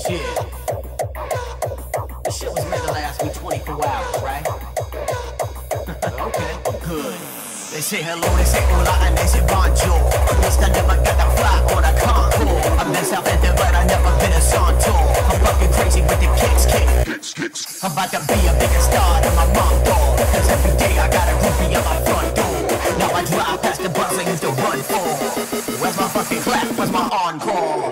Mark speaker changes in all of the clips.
Speaker 1: Shit. This shit was meant to last me 24 hours, right? Okay, good. They say hello, they say hola, and they say bonjour. At I never got to fly on a Concorde. I've been South End, but I never been a Santor. I'm fucking crazy with the kicks. I'm about to be a bigger star than my mom thought. Cause every day I got a groupie at my front door. Now I drive past the bus I used to run for. Where's my fucking clap? Where's my encore?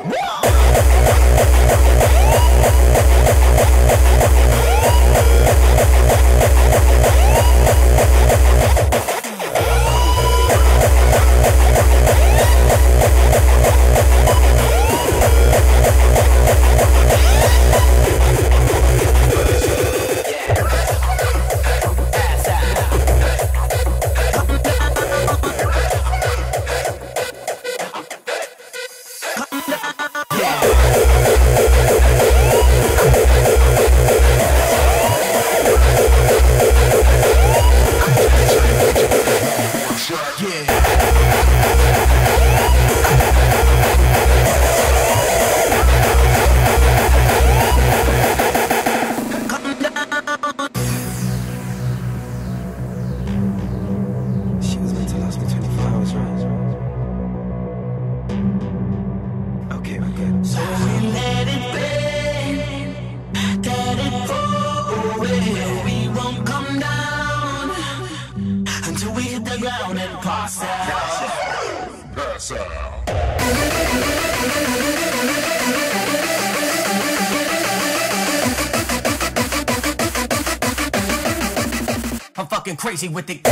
Speaker 1: I'm fucking crazy with the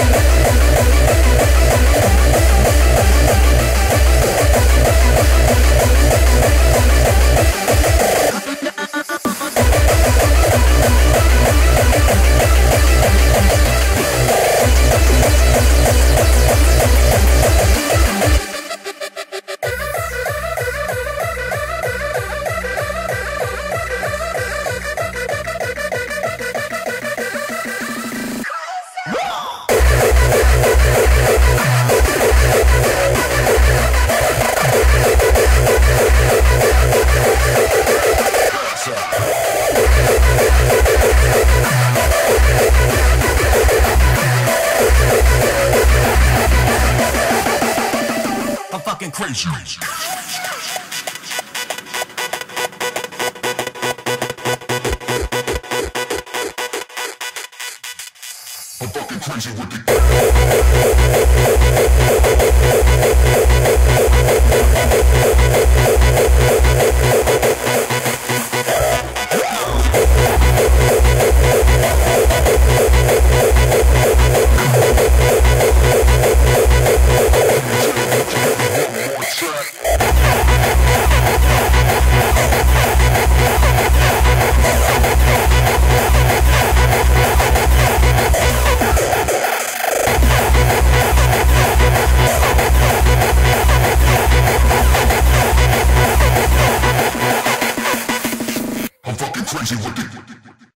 Speaker 1: I'm fucking crazy. I'm fucking crazy with the